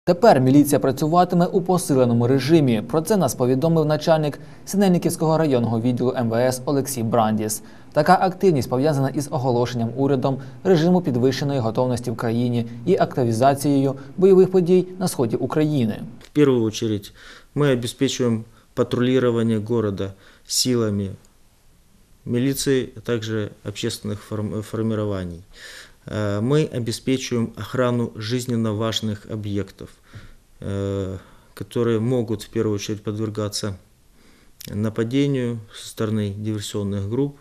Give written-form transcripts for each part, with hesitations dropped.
Тепер міліція працюватиме у посиленому режимі. Про це нас повідомив начальник Синельниківського районного відділу МВС Олексій Брандіс. Така активність пов'язана із оголошенням урядом режиму підвищеної готовності в країні і активізацією бойових подій на сході України. В першу чергу ми обеспечуємо патрулювання міста силами милиции, а также общественных формирований. Мы обеспечиваем охрану жизненно важных объектов, которые могут в первую очередь подвергаться нападению со стороны диверсионных групп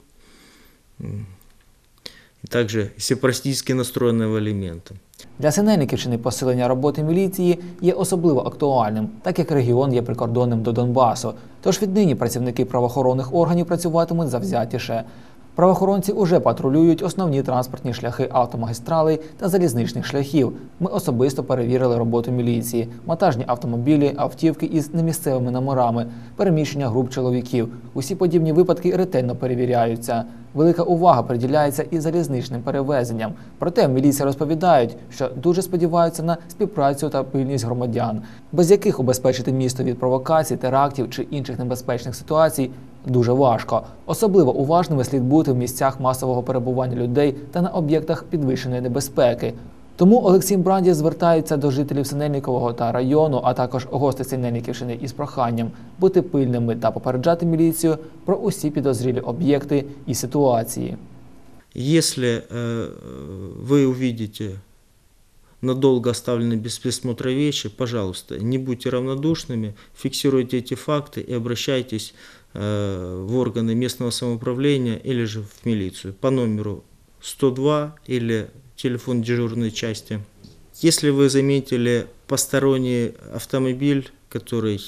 и также сепаратистски настроенного элемента. Для Синельниківщини посилення роботи міліції є особливо актуальним, так як регіон є прикордонним до Донбасу. Тож віднині працівники правоохоронних органів працюватимуть завзятіше. Правоохоронці уже патрулюють основні транспортні шляхи автомагістралей та залізничних шляхів. Ми особисто перевірили роботу міліції, вантажні автомобілі, автівки із немісцевими номерами, переміщення груп чоловіків. Усі подібні випадки ретельно перевіряються. Велика увага приділяється і залізничним перевезенням. Проте в міліції розповідають, що дуже сподіваються на співпрацю та пильність громадян, без яких убезпечити місто від провокацій, терактів чи інших небезпечних ситуацій дуже важко. Особливо уважними слід бути в місцях масового перебування людей та на об'єктах підвищеної небезпеки. Тому Олексій Брандіс звертається до жителів Синельникового та району, а також гостей Синельниківщини із проханням бути пильними та попереджати міліцію про усі підозрілі об'єкти і ситуації. Якщо ви побачите надолго оставленные без присмотра вещи, пожалуйста, не будьте равнодушными, фиксируйте эти факты и обращайтесь в органы местного самоуправления или же в милицию по номеру 102 или телефон дежурной части. Если вы заметили посторонний автомобиль, который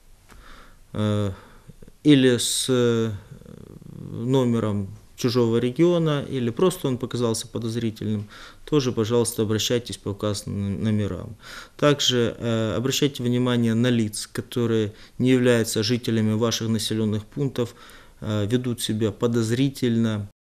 или с номером чужого региона, или просто он показался подозрительным, тоже, пожалуйста, обращайтесь по указанным номерам. Также обращайте внимание на лиц, которые не являются жителями ваших населенных пунктов, ведут себя подозрительно.